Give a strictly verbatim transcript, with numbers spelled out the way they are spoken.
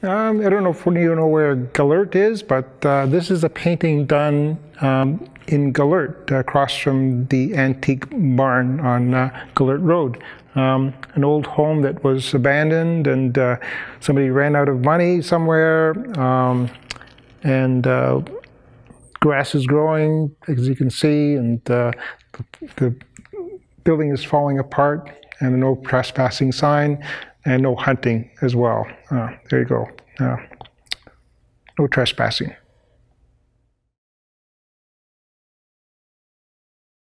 Um, I don't know if you know where Gellert is, but uh, this is a painting done um, in Gellert, across from the antique barn on uh, Gellert Road. Um, an old home that was abandoned, and uh, somebody ran out of money somewhere, um, and uh, grass is growing, as you can see, and uh, the building is falling apart, and a no trespassing sign, and no hunting as well. Uh, there you go. Uh, no trespassing.